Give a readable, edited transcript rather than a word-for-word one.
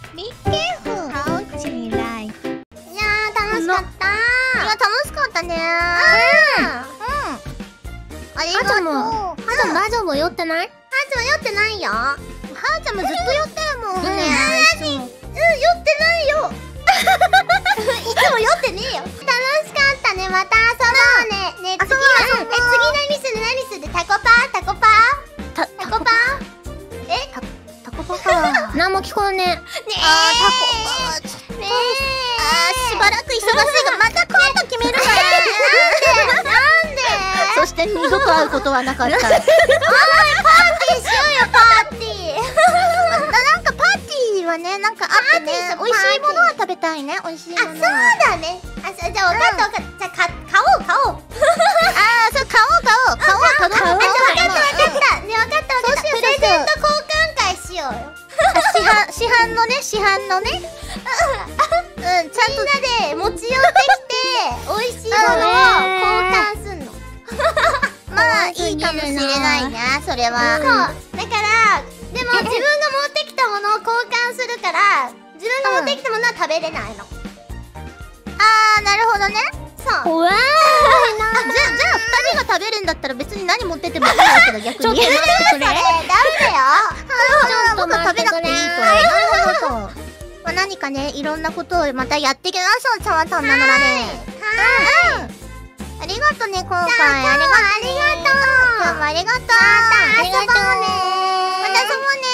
Be careful. How to like. いやー楽しかった。 いや楽しかったね。ありがとう。はーちゃん大丈夫？酔ってない？ はーちゃん酔ってないよ。 はーちゃんもずっと酔ってるもんね。 酔ってないよ。いつも酔ってねえよ。楽しかったね。また遊ぼうね。ね、次何する？タコパー？タコパー？タコパー？ タコパか。何も聞こえねえ。 ねえ。 タコパ。ねえ。しばらく忙しいがまた今度決めるから。 なんで？ そして二度と会うことはなかった。 おい、パーティーしようよ、パーティー。 なんかパーティーはね、なんかあってね、美味しいものは食べたいね、美味しいもの。 そうだね。じゃあ分かった。じゃあ買おう。 そう、買おう。 分かった。ね、分かった。プレゼント交換会しようよ。 市販のね。ちゃんと。 みんなで持ち寄ってきて、美味しいものを交換すんの。 まあ、いいかもしれないね、それは。 そう。だから、でも自分が持ってきたものを交換するから、自分が持ってきたものは食べれないの。 なるほどね。 そう。 怖いな。じゃあ二人が食べるんだったら別に何持ってってもいいわけだ、逆に。 それ、ダメだよ。 僕は食べなくていいと。なるほど。まあ何かね、いろんなことをまたやっていきましょう、ちゃんとなのらね。ありがとうね、今回。ありがとう。今日もありがとう。また遊ぼうね。